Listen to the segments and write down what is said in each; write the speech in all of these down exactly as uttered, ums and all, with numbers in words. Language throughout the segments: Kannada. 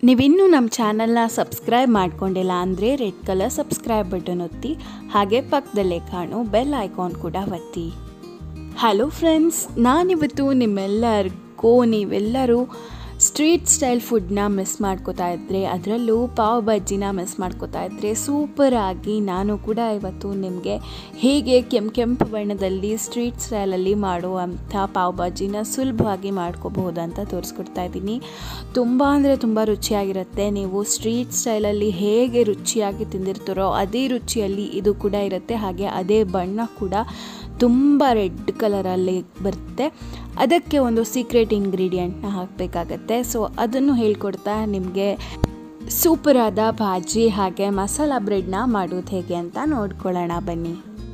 ನೀವಿನ್ನೂ ನಮ್ಮ ಚಾನಲ್ನ ಸಬ್ಸ್ಕ್ರೈಬ್ ಮಾಡ್ಕೊಂಡಿಲ್ಲ ಅಂದರೆ ರೆಡ್ ಕಲರ್ ಸಬ್ಸ್ಕ್ರೈಬ್ ಬಟನ್ ಒತ್ತಿ, ಹಾಗೆ ಪಕ್ಕದಲ್ಲೇ ಕಾಣೋ ಬೆಲ್ ಐಕಾನ್ ಕೂಡ ಒತ್ತಿ. ಹಲೋ ಫ್ರೆಂಡ್ಸ್, ನಾನಿವತ್ತು ನಿಮ್ಮೆಲ್ಲರಿಗೂ ನೀವೆಲ್ಲರೂ ಸ್ಟ್ರೀಟ್ ಸ್ಟೈಲ್ ಫುಡ್ನ ಮಿಸ್ ಮಾಡ್ಕೋತಾ ಇದ್ದರೆ, ಅದರಲ್ಲೂ ಪಾವ್ ಬಜ್ಜಿನ ಮಿಸ್ ಮಾಡ್ಕೋತಾ ಇದ್ದರೆ ಸೂಪರಾಗಿ ನಾನು ಕೂಡ ಇವತ್ತು ನಿಮಗೆ ಹೇಗೆ ಕೆಂಪು ಕೆಂಪು ಬಣ್ಣದಲ್ಲಿ ಸ್ಟ್ರೀಟ್ ಸ್ಟೈಲಲ್ಲಿ ಮಾಡುವಂಥ ಪಾವ್ ಬಜ್ಜಿನ ಸುಲಭವಾಗಿ ಮಾಡ್ಕೋಬಹುದು ಅಂತ ತೋರಿಸ್ಕೊಡ್ತಾ ಇದ್ದೀನಿ. ತುಂಬ ಅಂದರೆ ತುಂಬ ರುಚಿಯಾಗಿರುತ್ತೆ. ನೀವು ಸ್ಟ್ರೀಟ್ ಸ್ಟೈಲಲ್ಲಿ ಹೇಗೆ ರುಚಿಯಾಗಿ ತಿಂದಿರ್ತೀರೋ ಅದೇ ರುಚಿಯಲ್ಲಿ ಇದು ಕೂಡ ಇರುತ್ತೆ. ಹಾಗೆ ಅದೇ ಬಣ್ಣ ಕೂಡ ತುಂಬ ರೆಡ್ ಕಲರಲ್ಲಿ ಬರುತ್ತೆ. ಅದಕ್ಕೆ ಒಂದು ಸೀಕ್ರೆಟ್ ಇಂಗ್ರೀಡಿಯೆಂಟ್ನ ಹಾಕಬೇಕಾಗತ್ತೆ. ಸೊ ಅದನ್ನು ಹೇಳ್ಕೊಡ್ತಾ ನಿಮಗೆ ಸೂಪರಾದ ಭಾಜಿ ಹಾಗೆ ಮಸಾಲ ಬ್ರೆಡ್ನ ಮಾಡೋದು ಹೇಗೆ ಅಂತ ನೋಡ್ಕೊಳ್ಳೋಣ ಬನ್ನಿ.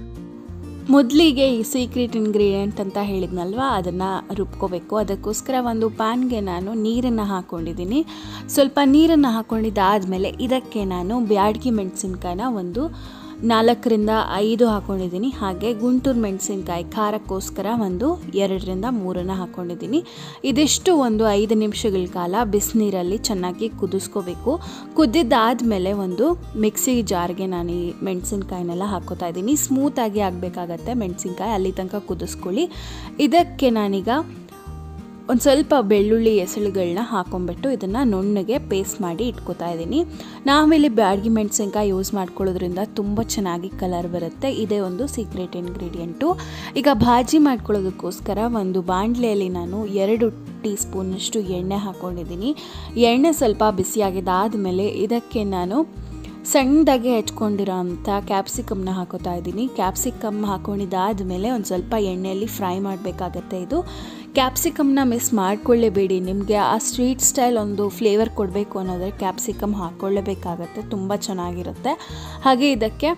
ಮೊದಲಿಗೆ ಈ ಸೀಕ್ರೆಟ್ ಇಂಗ್ರೀಡಿಯೆಂಟ್ ಅಂತ ಹೇಳಿದ್ನಲ್ವ, ಅದನ್ನು ರುಬ್ಕೋಬೇಕು. ಅದಕ್ಕೋಸ್ಕರ ಒಂದು ಪ್ಯಾನ್ಗೆ ನಾನು ನೀರನ್ನು ಹಾಕ್ಕೊಂಡಿದ್ದೀನಿ. ಸ್ವಲ್ಪ ನೀರನ್ನು ಹಾಕ್ಕೊಂಡಿದ್ದಾದಮೇಲೆ ಇದಕ್ಕೆ ನಾನು ಬ್ಯಾಡಗಿ ಮೆಣಸಿನ್ಕಾಯಿನ ಒಂದು ನಾಲ್ಕರಿಂದ ಐದು ಹಾಕ್ಕೊಂಡಿದ್ದೀನಿ. ಹಾಗೆ ಗುಂಟೂರು ಮೆಣಸಿನ್ಕಾಯಿ ಖಾರಕ್ಕೋಸ್ಕರ ಒಂದು ಎರಡರಿಂದ ಮೂರನ್ನು ಹಾಕ್ಕೊಂಡಿದ್ದೀನಿ. ಇದಿಷ್ಟು ಒಂದು ಐದು ನಿಮಿಷಗಳ ಕಾಲ ಬಿಸಿನೀರಲ್ಲಿ ಚೆನ್ನಾಗಿ ಕುದಿಸ್ಕೋಬೇಕು. ಕುದ್ದಿದ್ದಾದಮೇಲೆ ಒಂದು ಮಿಕ್ಸಿ ಜಾರ್ಗೆ ನಾನು ಈ ಮೆಣಸಿನ್ಕಾಯಿನೆಲ್ಲ ಹಾಕ್ಕೋತಾ ಇದ್ದೀನಿ. ಸ್ಮೂತಾಗಿ ಆಗಬೇಕಾಗತ್ತೆ ಮೆಣಸಿನ್ಕಾಯಿ, ಅಲ್ಲಿ ತನಕ ಕುದಿಸ್ಕೊಳ್ಳಿ. ಇದಕ್ಕೆ ನಾನೀಗ ಒಂದು ಸ್ವಲ್ಪ ಬೆಳ್ಳುಳ್ಳಿ ಎಸಳುಗಳನ್ನ ಹಾಕೊಂಡ್ಬಿಟ್ಟು ಇದನ್ನು ನುಣ್ಣಗೆ ಪೇಸ್ಟ್ ಮಾಡಿ ಇಟ್ಕೋತಾ ಇದ್ದೀನಿ. ನಾವಿಲ್ಲಿ ಬ್ಯಾಡಗಿ ಮೆಣಸಿನ್ಕಾಯಿ ಯೂಸ್ ಮಾಡ್ಕೊಳ್ಳೋದ್ರಿಂದ ತುಂಬ ಚೆನ್ನಾಗಿ ಕಲರ್ ಬರುತ್ತೆ. ಇದೇ ಒಂದು ಸೀಕ್ರೆಟ್ ಇಂಗ್ರೀಡಿಯೆಂಟು. ಈಗ ಭಾಜಿ ಮಾಡ್ಕೊಳ್ಳೋದಕ್ಕೋಸ್ಕರ ಒಂದು ಬಾಣಲೆಯಲ್ಲಿ ನಾನು ಎರಡು ಟೀ ಸ್ಪೂನಷ್ಟು ಎಣ್ಣೆ ಹಾಕ್ಕೊಂಡಿದ್ದೀನಿ. ಎಣ್ಣೆ ಸ್ವಲ್ಪ ಬಿಸಿಯಾಗಿದ್ದಾದಮೇಲೆ ಇದಕ್ಕೆ ನಾನು ಸಣ್ಣದಾಗಿ ಹೆಚ್ಕೊಂಡಿರೋ ಅಂಥ ಕ್ಯಾಪ್ಸಿಕಮ್ನ ಹಾಕೋತಾ ಇದ್ದೀನಿ. ಕ್ಯಾಪ್ಸಿಕಮ್ ಹಾಕ್ಕೊಂಡಿದ್ದಾದಮೇಲೆ ಒಂದು ಸ್ವಲ್ಪ ಎಣ್ಣೆಯಲ್ಲಿ ಫ್ರೈ ಮಾಡಬೇಕಾಗತ್ತೆ. ಇದು ಕ್ಯಾಪ್ಸಿಕಮ್ನ ಮಿಸ್ ಮಾಡ್ಕೊಳ್ಳೇಬೇಡಿ. ನಿಮಗೆ ಆ ಸ್ಟ್ರೀಟ್ ಸ್ಟೈಲ್ ಒಂದು ಫ್ಲೇವರ್ ಕೊಡಬೇಕು ಅನ್ನೋದ್ರೆ ಕ್ಯಾಪ್ಸಿಕಮ್ ಹಾಕ್ಕೊಳ್ಳೇಬೇಕಾಗತ್ತೆ, ತುಂಬ ಚೆನ್ನಾಗಿರುತ್ತೆ. ಹಾಗೆ ಇದಕ್ಕೆ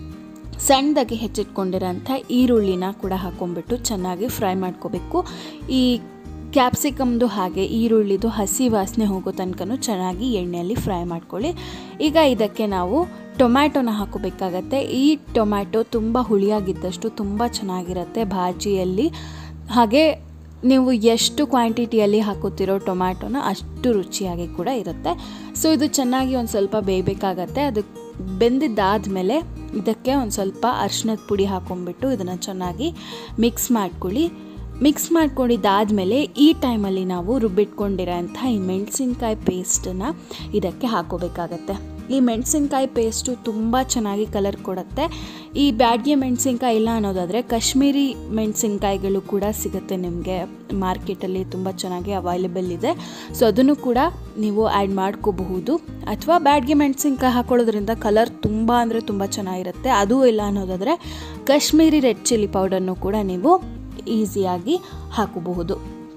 ಸಣ್ಣದಾಗಿ ಹೆಚ್ಚಿಟ್ಕೊಂಡಿರೋಂಥ ಈರುಳ್ಳಿನ ಕೂಡ ಹಾಕ್ಕೊಂಡ್ಬಿಟ್ಟು ಚೆನ್ನಾಗಿ ಫ್ರೈ ಮಾಡ್ಕೋಬೇಕು. ಈ ಕ್ಯಾಪ್ಸಿಕಮ್ದು ಹಾಗೆ ಈರುಳ್ಳಿದು ಹಸಿ ವಾಸನೆ ಹೋಗೋ ತನಕನೂ ಚೆನ್ನಾಗಿ ಎಣ್ಣೆಯಲ್ಲಿ ಫ್ರೈ ಮಾಡ್ಕೊಳ್ಳಿ. ಈಗ ಇದಕ್ಕೆ ನಾವು ಟೊಮ್ಯಾಟೊನ ಹಾಕೋಬೇಕಾಗತ್ತೆ. ಈ ಟೊಮ್ಯಾಟೊ ತುಂಬ ಹುಳಿಯಾಗಿದ್ದಷ್ಟು ತುಂಬ ಚೆನ್ನಾಗಿರುತ್ತೆ ಭಾಜಿಯಲ್ಲಿ. ಹಾಗೆ ನೀವು ಎಷ್ಟು ಕ್ವಾಂಟಿಟಿಯಲ್ಲಿ ಹಾಕೋತಿರೋ ಟೊಮ್ಯಾಟೊನ ಅಷ್ಟು ರುಚಿಯಾಗಿ ಕೂಡ ಇರುತ್ತೆ. ಸೊ ಇದು ಚೆನ್ನಾಗಿ ಒಂದು ಸ್ವಲ್ಪ ಬೇಯಬೇಕಾಗತ್ತೆ. ಅದು ಬೆಂದಿದ್ದಾದಮೇಲೆ ಇದಕ್ಕೆ ಒಂದು ಸ್ವಲ್ಪ ಅರಿಶಿಣದ ಪುಡಿ ಹಾಕ್ಕೊಂಡ್ಬಿಟ್ಟು ಇದನ್ನು ಚೆನ್ನಾಗಿ ಮಿಕ್ಸ್ ಮಾಡ್ಕೊಳ್ಳಿ. ಮಿಕ್ಸ್ ಮಾಡ್ಕೊಂಡಿದ್ದಾದಮೇಲೆ ಈ ಟೈಮಲ್ಲಿ ನಾವು ರುಬ್ಬಿಟ್ಕೊಂಡಿರೋಂಥ ಈ ಮೆಣಸಿನ್ಕಾಯಿ ಪೇಸ್ಟನ್ನು ಇದಕ್ಕೆ ಹಾಕೋಬೇಕಾಗತ್ತೆ. ಈ ಮೆಣಸಿನ್ಕಾಯಿ ಪೇಸ್ಟು ತುಂಬ ಚೆನ್ನಾಗಿ ಕಲರ್ ಕೊಡುತ್ತೆ. ಈ ಬ್ಯಾಡಗಿ ಮೆಣಸಿನ್ಕಾಯಿ ಇಲ್ಲ ಅನ್ನೋದಾದರೆ ಕಾಶ್ಮೀರಿ ಮೆಣಸಿನ್ಕಾಯಿಗಳು ಕೂಡ ಸಿಗುತ್ತೆ ನಿಮಗೆ ಮಾರ್ಕೆಟಲ್ಲಿ, ತುಂಬ ಚೆನ್ನಾಗಿ ಅವೈಲೇಬಲ್ ಇದೆ. ಸೊ ಅದನ್ನು ಕೂಡ ನೀವು ಆ್ಯಡ್ ಮಾಡ್ಕೋಬಹುದು. ಅಥವಾ ಬ್ಯಾಡಗಿ ಮೆಣಸಿನ್ಕಾಯಿ ಹಾಕೊಳ್ಳೋದ್ರಿಂದ ಕಲರ್ ತುಂಬ ಅಂದರೆ ತುಂಬ ಚೆನ್ನಾಗಿರುತ್ತೆ. ಅದೂ ಇಲ್ಲ ಅನ್ನೋದಾದರೆ ಕಾಶ್ಮೀರಿ ರೆಡ್ ಚಿಲ್ಲಿ ಪೌಡರ್ನು ಕೂಡ ನೀವು ಈಸಿಯಾಗಿ ಹಾಕಬಹುದು.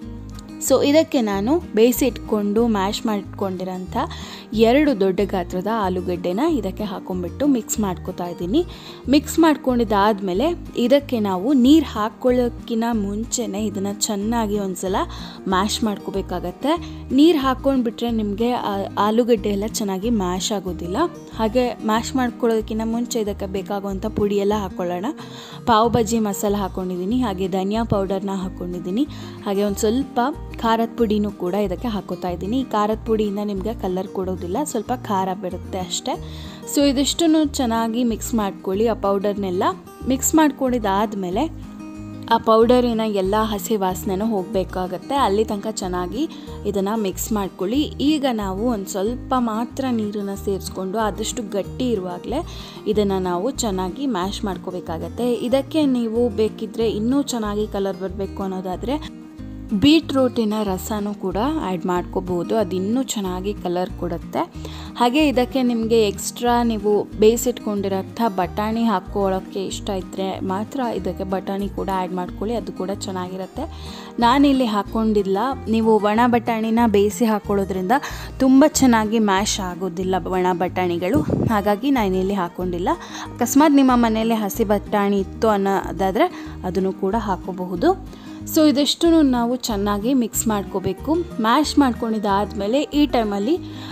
ಸೊ ಇದಕ್ಕೆ ನಾನು ಬೇಯಿಸಿ ಇಟ್ಕೊಂಡು ಮ್ಯಾಶ್ ಮಾಡಿಟ್ಕೊಂಡಿರೋಂಥ ಎರಡು ದೊಡ್ಡ ಗಾತ್ರದ ಆಲೂಗಡ್ಡೆನ ಇದಕ್ಕೆ ಹಾಕೊಂಡ್ಬಿಟ್ಟು ಮಿಕ್ಸ್ ಮಾಡ್ಕೋತಾ ಇದ್ದೀನಿ. ಮಿಕ್ಸ್ ಮಾಡ್ಕೊಂಡಿದ್ದಾದಮೇಲೆ ಇದಕ್ಕೆ ನಾವು ನೀರು ಹಾಕ್ಕೊಳ್ಳೋಕ್ಕಿಂತ ಮುಂಚೆನೇ ಇದನ್ನು ಚೆನ್ನಾಗಿ ಒಂದು ಸಲ ಮ್ಯಾಶ್ ಮಾಡ್ಕೋಬೇಕಾಗತ್ತೆ. ನೀರು ಹಾಕ್ಕೊಂಡ್ಬಿಟ್ರೆ ನಿಮಗೆ ಆಲೂಗಡ್ಡೆ ಎಲ್ಲ ಚೆನ್ನಾಗಿ ಮ್ಯಾಶ್ ಆಗೋದಿಲ್ಲ. ಹಾಗೆ ಮ್ಯಾಶ್ ಮಾಡ್ಕೊಳ್ಳೋದಕ್ಕಿಂತ ಮುಂಚೆ ಇದಕ್ಕೆ ಬೇಕಾಗುವಂಥ ಪುಡಿಯೆಲ್ಲ ಹಾಕ್ಕೊಳ್ಳೋಣ. ಪಾವ್ ಬಜ್ಜಿ ಮಸಾಲ ಹಾಕ್ಕೊಂಡಿದ್ದೀನಿ, ಹಾಗೆ ಧನಿಯಾ ಪೌಡರ್ನ ಹಾಕ್ಕೊಂಡಿದ್ದೀನಿ, ಹಾಗೆ ಒಂದು ಸ್ವಲ್ಪ ಖಾರದ ಪುಡಿನೂ ಕೂಡ ಇದಕ್ಕೆ ಹಾಕೋತಾ ಇದ್ದೀನಿ. ಈ ಖಾರದ ಪುಡಿಯಿಂದ ನಿಮಗೆ ಕಲರ್ ಕೊಡೋದಿಲ್ಲ, ಸ್ವಲ್ಪ ಖಾರ ಬರುತ್ತೆ ಅಷ್ಟೇ. ಸೊ ಇದಿಷ್ಟನ್ನು ಚೆನ್ನಾಗಿ ಮಿಕ್ಸ್ ಮಾಡ್ಕೊಳ್ಳಿ. ಆ ಪೌಡರ್ನೆಲ್ಲ ಮಿಕ್ಸ್ ಮಾಡ್ಕೊಂಡಿದ್ದಾದಮೇಲೆ ಆ ಪೌಡರಿನ ಎಲ್ಲ ಹಸಿ ವಾಸನೆನೂ ಹೋಗಬೇಕಾಗತ್ತೆ. ಅಲ್ಲಿ ತನಕ ಚೆನ್ನಾಗಿ ಇದನ್ನು ಮಿಕ್ಸ್ ಮಾಡ್ಕೊಳ್ಳಿ. ಈಗ ನಾವು ಒಂದು ಸ್ವಲ್ಪ ಮಾತ್ರ ನೀರನ್ನು ಸೇರಿಸ್ಕೊಂಡು ಆದಷ್ಟು ಗಟ್ಟಿ ಇರುವಾಗಲೇ ಇದನ್ನು ನಾವು ಚೆನ್ನಾಗಿ ಮ್ಯಾಶ್ ಮಾಡ್ಕೋಬೇಕಾಗತ್ತೆ. ಇದಕ್ಕೆ ನೀವು ಬೇಕಿದ್ದರೆ ಇನ್ನೂ ಚೆನ್ನಾಗಿ ಕಲರ್ ಬರಬೇಕು ಅನ್ನೋದಾದರೆ ಬೀಟ್ರೂಟಿನ ರಸನೂ ಕೂಡ ಆ್ಯಡ್ ಮಾಡ್ಕೋಬೋದು. ಅದು ಇನ್ನೂ ಚೆನ್ನಾಗಿ ಕಲರ್ ಕೊಡುತ್ತೆ. ಹಾಗೆ ಇದಕ್ಕೆ ನಿಮಗೆ ಎಕ್ಸ್ಟ್ರಾ ನೀವು ಬೇಯಿಸಿಟ್ಕೊಂಡಿರೋಂಥ ಬಟಾಣಿ ಹಾಕ್ಕೊಳ್ಳೋಕ್ಕೆ ಇಷ್ಟ ಇದ್ದರೆ ಮಾತ್ರ ಇದಕ್ಕೆ ಬಟಾಣಿ ಕೂಡ ಆ್ಯಡ್ ಮಾಡ್ಕೊಳ್ಳಿ, ಅದು ಕೂಡ ಚೆನ್ನಾಗಿರುತ್ತೆ. ನಾನಿಲ್ಲಿ ಹಾಕ್ಕೊಂಡಿಲ್ಲ. ನೀವು ಒಣ ಬಟಾಣಿನ ಬೇಯಿಸಿ ಹಾಕ್ಕೊಳ್ಳೋದ್ರಿಂದ ತುಂಬ ಚೆನ್ನಾಗಿ ಮ್ಯಾಶ್ ಆಗೋದಿಲ್ಲ ಒಣ ಬಟಾಣಿಗಳು, ಹಾಗಾಗಿ ನಾನಿಲ್ಲಿ ಹಾಕ್ಕೊಂಡಿಲ್ಲ. ಅಕಸ್ಮಾತ್ ನಿಮ್ಮ ಮನೆಯಲ್ಲಿ ಹಸಿ ಬಟಾಣಿ ಇತ್ತು ಅನ್ನೋದಾದರೆ ಅದನ್ನು ಕೂಡ ಹಾಕೋಬಹುದು. ಸೊ ಇದಿಷ್ಟು ನಾವು ಚೆನ್ನಾಗಿ ಮಿಕ್ಸ್ ಮಾಡ್ಕೋಬೇಕು. ಮ್ಯಾಶ್ ಮಾಡ್ಕೊಂಡಿದ್ದಾದಮೇಲೆ ಈ ಟೈಮಲ್ಲಿ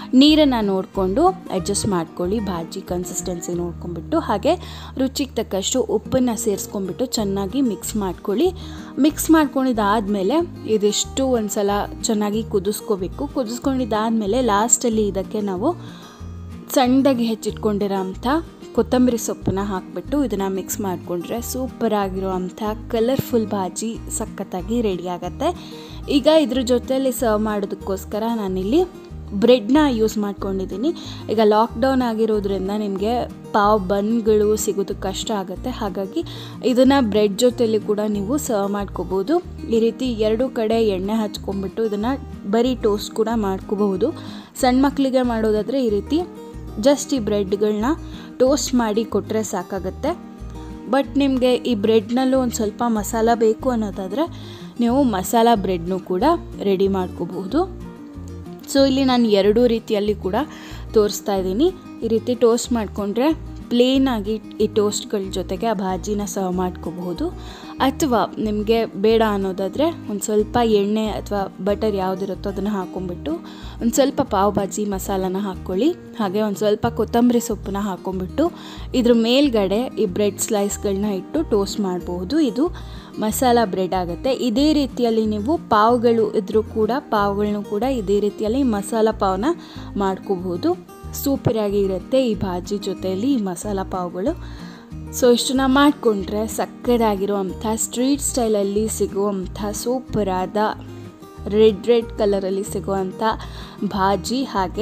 ನೀರನ್ನು ನೋಡಿಕೊಂಡು ಅಡ್ಜಸ್ಟ್ ಮಾಡ್ಕೊಳ್ಳಿ, ಭಾಜಿ ಕನ್ಸಿಸ್ಟೆನ್ಸಿ ನೋಡ್ಕೊಂಬಿಟ್ಟು. ಹಾಗೆ ರುಚಿಗೆ ತಕ್ಕಷ್ಟು ಉಪ್ಪನ್ನು ಸೇರಿಸ್ಕೊಂಡ್ಬಿಟ್ಟು ಚೆನ್ನಾಗಿ ಮಿಕ್ಸ್ ಮಾಡ್ಕೊಳ್ಳಿ. ಮಿಕ್ಸ್ ಮಾಡ್ಕೊಂಡಿದ್ದಾದಮೇಲೆ ಇದಿಷ್ಟು ಒಂದು ಸಲ ಚೆನ್ನಾಗಿ ಕುದಿಸ್ಕೋಬೇಕು. ಕುದಿಸ್ಕೊಂಡಿದ್ದಾದಮೇಲೆ ಲಾಸ್ಟಲ್ಲಿ ಇದಕ್ಕೆ ನಾವು ಸಣ್ಣದಾಗಿ ಹೆಚ್ಚಿಟ್ಕೊಂಡಿರೋ ಅಂಥ ಕೊತ್ತಂಬರಿ ಸೊಪ್ಪನ್ನ ಹಾಕಿಬಿಟ್ಟು ಇದನ್ನು ಮಿಕ್ಸ್ ಮಾಡಿಕೊಂಡ್ರೆ ಸೂಪರಾಗಿರೋ ಅಂಥ ಕಲರ್ಫುಲ್ ಭಾಜಿ ಸಖತ್ತಾಗಿ ರೆಡಿ ಆಗುತ್ತೆ. ಈಗ ಇದ್ರ ಜೊತೆಯಲ್ಲಿ ಸರ್ವ್ ಮಾಡೋದಕ್ಕೋಸ್ಕರ ನಾನಿಲ್ಲಿ ಬ್ರೆಡ್ನ ಯೂಸ್ ಮಾಡ್ಕೊಂಡಿದ್ದೀನಿ. ಈಗ ಲಾಕ್ಡೌನ್ ಆಗಿರೋದ್ರಿಂದ ನಿಮಗೆ ಪಾವ್ ಬನ್ಗಳು ಸಿಗೋದು ಕಷ್ಟ ಆಗುತ್ತೆ. ಹಾಗಾಗಿ ಇದನ್ನು ಬ್ರೆಡ್ ಜೊತೆಯಲ್ಲಿ ಕೂಡ ನೀವು ಸರ್ವ್ ಮಾಡ್ಕೋಬೋದು. ಈ ರೀತಿ ಎರಡು ಕಡೆ ಎಣ್ಣೆ ಹಚ್ಕೊಂಡ್ಬಿಟ್ಟು ಇದನ್ನು ಬರೀ ಟೋಸ್ಟ್ ಕೂಡ ಮಾಡ್ಕೋಬಹುದು. ಸಣ್ಣ ಮಕ್ಕಳಿಗೆ ಮಾಡೋದಾದರೆ ಈ ರೀತಿ ಜಸ್ಟ್ ಈ ಬ್ರೆಡ್ಗಳನ್ನ ಟೋಸ್ಟ್ ಮಾಡಿ ಕೊಟ್ಟರೆ ಸಾಕಾಗುತ್ತೆ. ಬಟ್ ನಿಮಗೆ ಈ ಬ್ರೆಡ್ನಲ್ಲೂ ಒಂದು ಸ್ವಲ್ಪ ಮಸಾಲ ಬೇಕು ಅನ್ನೋದಾದರೆ ನೀವು ಮಸಾಲ ಬ್ರೆಡ್ನೂ ಕೂಡ ರೆಡಿ ಮಾಡ್ಕೋಬಹುದು. ಸೊ ಇಲ್ಲಿ ನಾನು ಎರಡೂ ರೀತಿಯಲ್ಲಿ ಕೂಡ ತೋರಿಸ್ತಾ ಇದ್ದೀನಿ. ಈ ರೀತಿ ಟೋಸ್ಟ್ ಮಾಡಿಕೊಂಡ್ರೆ ಪ್ಲೇನಾಗಿ ಈ ಟೋಸ್ಟ್ಗಳ ಜೊತೆಗೆ ಆ ಭಾಜಿನ ಸರ್ವ್ ಮಾಡ್ಕೋಬಹುದು. ಅಥವಾ ನಿಮಗೆ ಬೇಡ ಅನ್ನೋದಾದರೆ ಒಂದು ಸ್ವಲ್ಪ ಎಣ್ಣೆ ಅಥವಾ ಬಟರ್ ಯಾವುದಿರುತ್ತೋ ಅದನ್ನು ಹಾಕ್ಕೊಂಬಿಟ್ಟು ಒಂದು ಸ್ವಲ್ಪ ಪಾವ್ ಭಾಜಿ ಮಸಾಲನ ಹಾಕ್ಕೊಳ್ಳಿ. ಹಾಗೆ ಒಂದು ಸ್ವಲ್ಪ ಕೊತ್ತಂಬರಿ ಸೊಪ್ಪನ್ನ ಹಾಕ್ಕೊಂಬಿಟ್ಟು ಇದ್ರ ಮೇಲ್ಗಡೆ ಈ ಬ್ರೆಡ್ ಸ್ಲೈಸ್ಗಳನ್ನ ಇಟ್ಟು ಟೋಸ್ಟ್ ಮಾಡಬಹುದು. ಇದು ಮಸಾಲ ಬ್ರೆಡ್ ಆಗುತ್ತೆ. ಇದೇ ರೀತಿಯಲ್ಲಿ ನೀವು ಪಾವ್ಗಳು ಇದ್ರೂ ಕೂಡ ಪಾವ್ಗಳನ್ನೂ ಕೂಡ ಇದೇ ರೀತಿಯಲ್ಲಿ ಮಸಾಲ ಪಾವ್ನ ಮಾಡ್ಕೋಬಹುದು. ಸೂಪರಾಗಿ ಇರುತ್ತೆ ಈ ಭಾಜಿ ಜೊತೆಯಲ್ಲಿ ಈ ಮಸಾಲ ಪಾವ್ಗಳು. ಸೊ ಇಷ್ಟನ್ನ ಮಾಡಿಕೊಂಡ್ರೆ ಸಕ್ಕತ್ತಾಗಿರುವಂಥ ಸ್ಟ್ರೀಟ್ ಸ್ಟೈಲಲ್ಲಿ ಸಿಗುವಂಥ ಸೂಪರಾದ ರೆಡ್ ರೆಡ್ ಕಲರಲ್ಲಿ ಸಿಗುವಂಥ ಭಾಜಿ ಹಾಗೆ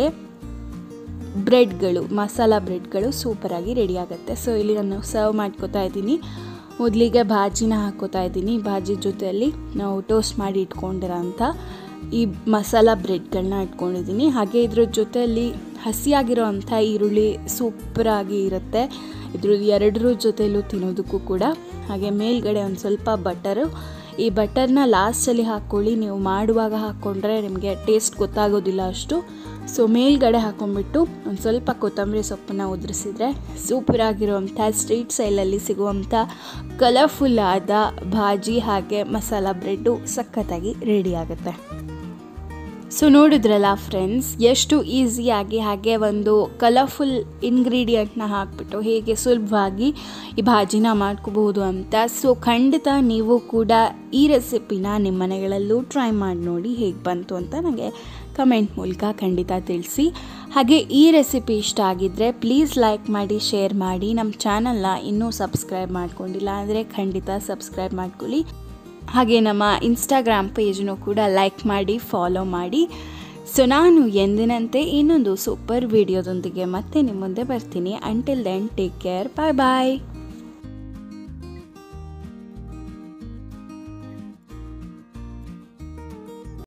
ಬ್ರೆಡ್ಗಳು, ಮಸಾಲ ಬ್ರೆಡ್ಗಳು ಸೂಪರಾಗಿ ರೆಡಿ ಆಗುತ್ತೆ. ಸೊ ಇಲ್ಲಿ ನಾನು ಸರ್ವ್ ಮಾಡ್ಕೋತಾ ಇದ್ದೀನಿ. ಮೊದಲಿಗೆ ಭಾಜಿನ ಹಾಕೋತಾ ಇದ್ದೀನಿ. ಭಾಜಿ ಜೊತೆಯಲ್ಲಿ ನಾವು ಟೋಸ್ಟ್ ಮಾಡಿ ಇಟ್ಕೊಂಡಿರೋ ಅಂಥ ಈ ಮಸಾಲ ಬ್ರೆಡ್ಗಳನ್ನ ಇಟ್ಕೊಂಡಿದ್ದೀನಿ. ಹಾಗೆ ಇದ್ರ ಜೊತೆಯಲ್ಲಿ ಹಸಿಯಾಗಿರೋ ಅಂಥ ಈರುಳ್ಳಿ ಸೂಪರಾಗಿ ಇರುತ್ತೆ. ಇದ್ರ ಎರಡರ ಜೊತೆಯಲ್ಲೂ ತಿನ್ನೋದಕ್ಕೂ ಕೂಡ. ಹಾಗೆ ಮೇಲ್ಗಡೆ ಒಂದು ಸ್ವಲ್ಪ ಬಟರು, ಈ ಬಟರ್ನ ಲಾಸ್ಟಲ್ಲಿ ಹಾಕ್ಕೊಳ್ಳಿ. ನೀವು ಮಾಡುವಾಗ ಹಾಕ್ಕೊಂಡ್ರೆ ನಿಮಗೆ ಟೇಸ್ಟ್ ಗೊತ್ತಾಗೋದಿಲ್ಲ ಅಷ್ಟು. ಸೊ ಮೇಲ್ಗಡೆ ಹಾಕ್ಕೊಂಡ್ಬಿಟ್ಟು ಒಂದು ಸ್ವಲ್ಪ ಕೊತ್ತಂಬರಿ ಸೊಪ್ಪನ್ನು ಉದುರಿಸಿದ್ರೆ ಸೂಪರಾಗಿರುವಂಥ ಸ್ಟ್ರೀಟ್ ಸ್ಟೈಲಲ್ಲಿ ಸಿಗುವಂಥ ಕಲರ್ಫುಲ್ ಆದ ಭಾಜಿ ಹಾಗೆ ಮಸಾಲ ಬ್ರೆಡ್ಡು ಸಖತ್ತಾಗಿ ರೆಡಿ ಆಗುತ್ತೆ. ಸೊ ನೋಡಿದ್ರಲ್ಲ ಫ್ರೆಂಡ್ಸ್, ಎಷ್ಟು ಈಸಿಯಾಗಿ ಹಾಗೆ ಒಂದು ಕಲರ್ಫುಲ್ ಇಂಗ್ರೀಡಿಯೆಂಟ್ನ ಹಾಕ್ಬಿಟ್ಟು ಹೇಗೆ ಸುಲಭವಾಗಿ ಈ ಭಾಜಿನ ಮಾಡ್ಕೋಬಹುದು ಅಂತ. ಸೊ ಖಂಡಿತ ನೀವು ಕೂಡ ಈ ರೆಸಿಪಿನ ನಿಮ್ಮ ಮನೆಗಳಲ್ಲೂ ಟ್ರೈ ಮಾಡಿ ನೋಡಿ ಹೇಗೆ ಬಂತು ಅಂತ ನನಗೆ ಕಮೆಂಟ್ ಮೂಲಕ ಖಂಡಿತ ತಿಳಿಸಿ. ಹಾಗೆ ಈ ರೆಸಿಪಿ ಇಷ್ಟ ಆಗಿದ್ದರೆ ಪ್ಲೀಸ್ ಲೈಕ್ ಮಾಡಿ, ಶೇರ್ ಮಾಡಿ. ನಮ್ಮ ಚಾನಲ್ನ ಇನ್ನೂ ಸಬ್ಸ್ಕ್ರೈಬ್ ಮಾಡ್ಕೊಂಡಿಲ್ಲ ಅಂದರೆ ಖಂಡಿತ ಸಬ್ಸ್ಕ್ರೈಬ್ ಮಾಡ್ಕೊಳ್ಳಿ. ಹಾಗೆ ನಮ್ಮ ಇನ್ಸ್ಟಾಗ್ರಾಮ್ ಪೇಜ್ನೂ ಕೂಡ ಲೈಕ್ ಮಾಡಿ, ಫಾಲೋ ಮಾಡಿ. ಸೊ ನಾನು ಎಂದಿನಂತೆ ಇನ್ನೊಂದು ಸೂಪರ್ ವಿಡಿಯೋದೊಂದಿಗೆ ಮತ್ತೆ ನಿಮ್ಮ ಮುಂದೆ ಬರ್ತೀನಿ. Until then take care, bye ಬಾಯ್.